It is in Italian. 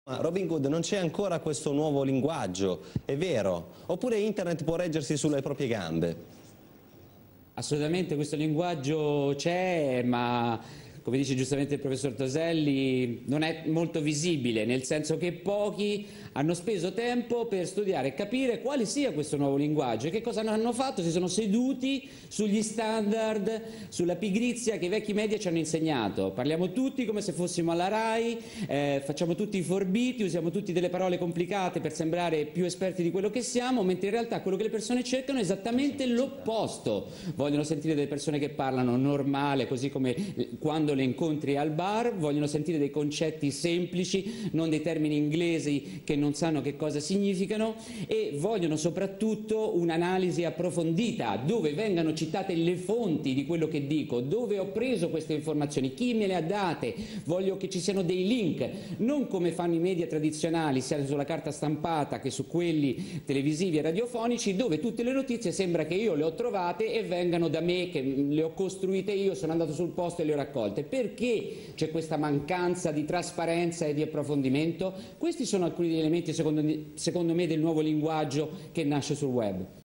Ma Robin Hood, non c'è ancora questo nuovo linguaggio, è vero? Oppure internet può reggersi sulle proprie gambe? Assolutamente questo linguaggio c'è, ma come dice giustamente il professor Toselli, non è molto visibile, nel senso che pochi hanno speso tempo per studiare e capire quale sia questo nuovo linguaggio e che cosa hanno fatto. Si sono seduti sugli standard, sulla pigrizia che i vecchi media ci hanno insegnato. Parliamo tutti come se fossimo alla RAI, facciamo tutti i forbiti, usiamo tutti delle parole complicate per sembrare più esperti di quello che siamo, mentre in realtà quello che le persone cercano è esattamente l'opposto. Vogliono sentire delle persone che parlano normale, così come quando le incontri al bar, vogliono sentire dei concetti semplici, non dei termini inglesi che non sanno che cosa significano, e vogliono soprattutto un'analisi approfondita, dove vengano citate le fonti di quello che dico, dove ho preso queste informazioni, chi me le ha date. Voglio che ci siano dei link, non come fanno i media tradizionali, sia sulla carta stampata che su quelli televisivi e radiofonici, dove tutte le notizie sembra che io le ho trovate e vengano da me, che le ho costruite io, sono andato sul posto e le ho raccolte. Perché c'è questa mancanza di trasparenza e di approfondimento? Questi sono alcuni degli elementi, secondo me, del nuovo linguaggio che nasce sul web.